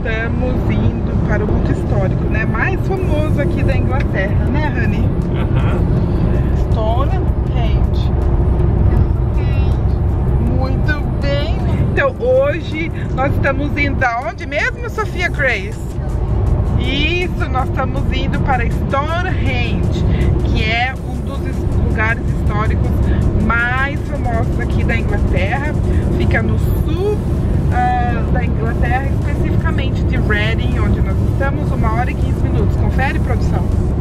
estamos indo para o ponto histórico, né? Mais famoso aqui da Inglaterra, né, Honey? Stonehenge. Muito bem. Então hoje nós estamos indo aonde mesmo, Sofia Grace? Isso, nós estamos indo para Stonehenge, que é um dos lugares históricos mais famosos aqui da Inglaterra. Fica no sul da Inglaterra, especificamente de Reading, onde nós estamos, 1h e 15 minutos. Confere, produção?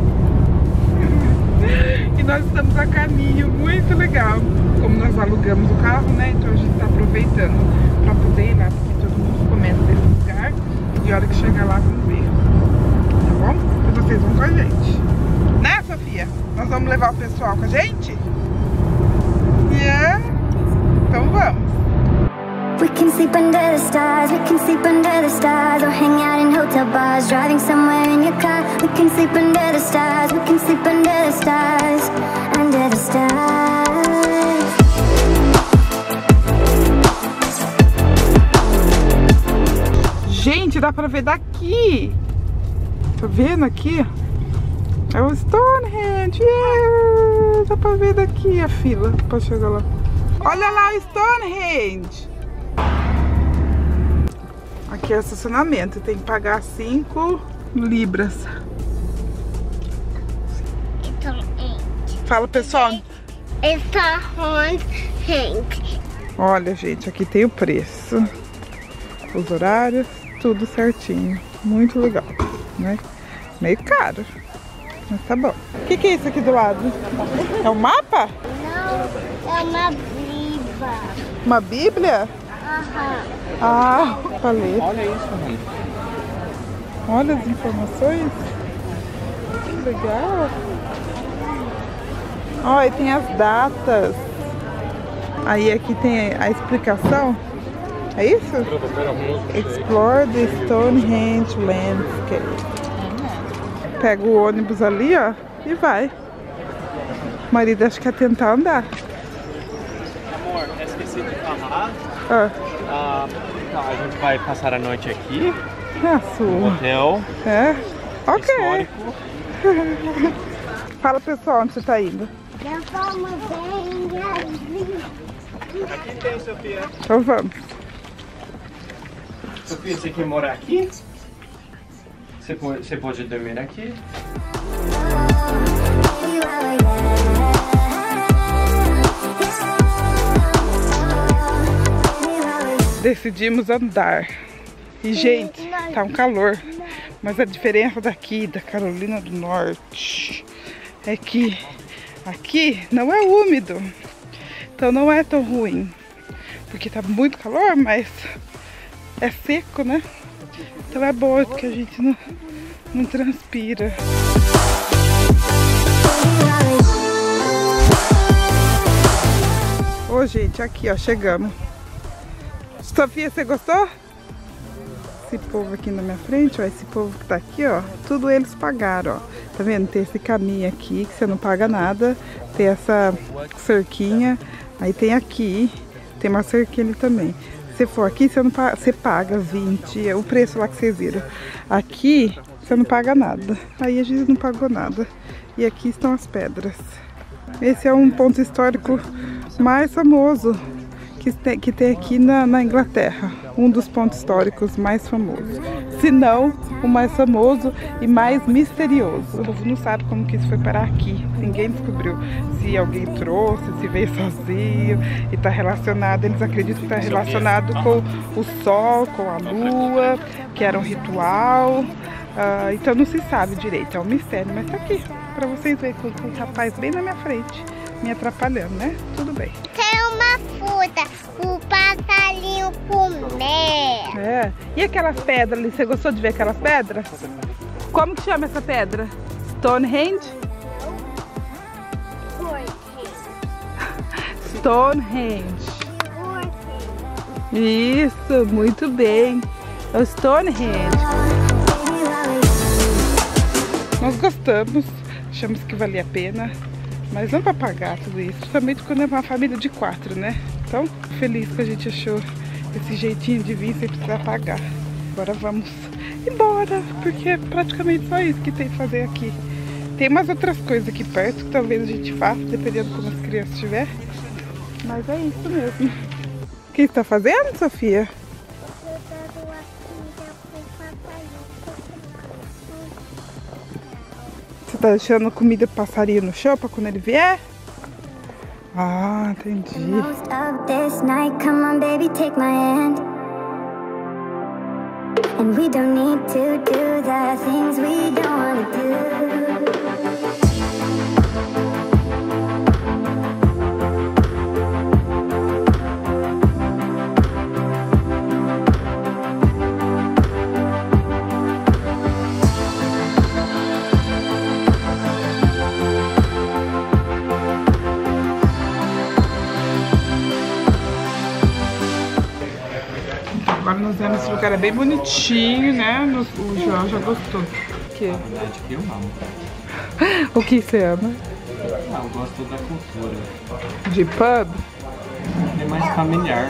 E nós estamos a caminho, muito legal. Como nós alugamos o carro, né? Então a gente está aproveitando para poder ir lá, porque todo mundo comenta desse lugar. E a hora que chegar lá, vamos ver. Tá bom? E vocês vão com a gente. Né, Sofia? Nós vamos levar o pessoal com a gente? Yeah? Então vamos. We can sleep under the stars, we can sleep under the stars, or hang out in hotel bars, driving somewhere in your car. We can sleep under the stars, we can sleep under the stars, under the stars. Gente, dá pra ver daqui. Tá vendo aqui? É o Stonehenge. Yeah! Dá pra ver daqui a fila pra chegar lá. Olha lá o Stonehenge. Aqui é o estacionamento, tem que pagar 5 libras. Fala, pessoal. Stonehenge. Olha, gente, aqui tem o preço, os horários, tudo certinho. Muito legal, né? Meio caro, mas tá bom. O que é isso aqui do lado? É um mapa? Não, é uma Bíblia. Uma Bíblia? Aham. Ah, falei. Olha isso, mãe. Olha as informações. Que legal. Olha, tem as datas. Aí aqui tem a explicação. É isso? Explore the Stonehenge Landscape. Pega o ônibus ali, ó, e vai. O marido acho que quer tentar andar. Amor, esqueci de falar. A gente vai passar a noite aqui. No hotel. É? Ok. Histórico. Fala, pessoal, onde você tá indo? Aqui tem, Sofia. Então vamos. Sofia, você quer morar aqui? Você pode dormir aqui? Decidimos andar. E, gente, tá um calor. Mas a diferença daqui, da Carolina do Norte, é que aqui não é úmido. Então não é tão ruim. Porque tá muito calor, mas é seco, né? Então é bom, porque a gente não transpira. Ô, gente, aqui, ó, chegamos. Sofia, você gostou? Esse povo aqui na minha frente, ó, esse povo que tá aqui, ó, tudo eles pagaram, ó. Tá vendo? Tem esse caminho aqui que você não paga nada. Tem essa cerquinha. Aí tem aqui, tem uma cerquinha ali também. Se for aqui, você, não paga, você paga 20, é o preço lá que vocês viram. Aqui, você não paga nada. Aí a gente não pagou nada. E aqui estão as pedras. Esse é um ponto histórico mais famoso que tem aqui na Inglaterra. Um dos pontos históricos mais famosos. Se não, o mais famoso e mais misterioso. O povo não sabe como que isso foi parar aqui. Ninguém descobriu. Se alguém trouxe, se veio sozinho e está relacionado. Eles acreditam que está relacionado com o sol, com a lua, que era um ritual. Então não se sabe direito, é um mistério. Mas tá aqui, para vocês verem com o rapaz bem na minha frente, me atrapalhando, né? Tudo bem. Tem uma fruta, o passarinho comer. É. E aquelas pedras ali, você gostou de ver aquelas pedras? Como que chama essa pedra? Stonehenge? Stonehenge. Isso, muito bem. É o Stonehenge. Nós gostamos, achamos que valia a pena, mas não para pagar tudo isso, principalmente quando é uma família de 4, né? Então, feliz que a gente achou esse jeitinho de vir sem precisar pagar. Agora vamos e bora, porque é praticamente só isso que tem que fazer aqui. Tem umas outras coisas aqui perto que talvez a gente faça, dependendo de como as crianças estiver. Mas é isso mesmo. O que você tá fazendo, Sofia? Você tá deixando comida pro passarinho no chão pra quando ele vier? Ah, entendi. Most of this night, come on baby, take my hand. And we don't need to do the things we don't wanna do. Agora nós vemos esse lugar, é bem bonitinho, né? O João já gostou. O quê? Eu amo. O que você ama? Ah, eu gosto da cultura. De pub? É mais familiar.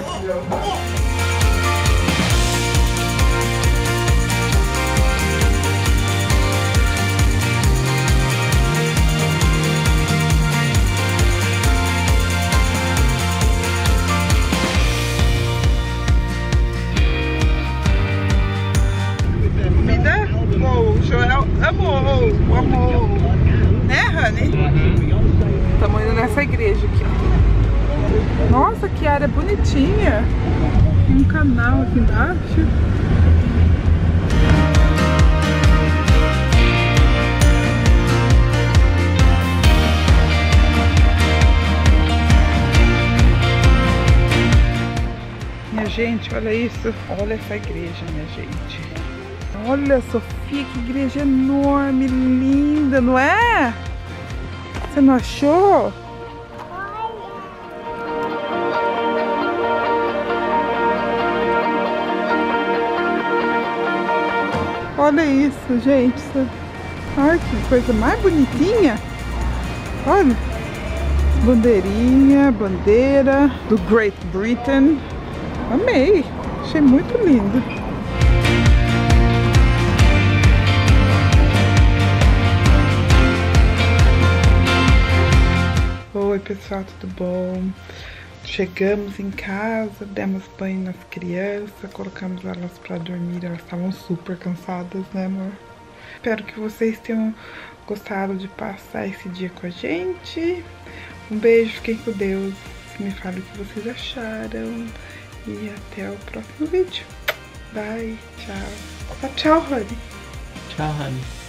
Amor, né, Honey? Estamos indo nessa igreja aqui, ó. Nossa, que área bonitinha. Tem um canal aqui embaixo. Minha gente, olha isso. Olha essa igreja, minha gente. Olha, Sofia, que igreja enorme, linda, não é? Você não achou? Olha isso, gente. Ai, que coisa mais bonitinha. Olha. Bandeirinha, bandeira do Great Britain. Amei. Achei muito lindo. Oi pessoal, tudo bom? Chegamos em casa, demos banho nas crianças, colocamos elas pra dormir, elas estavam super cansadas, né amor? Espero que vocês tenham gostado de passar esse dia com a gente. Um beijo, fiquem com Deus, me falem o que vocês acharam e até o próximo vídeo. Bye, tchau. Tchau, Rony. Tchau, Rony.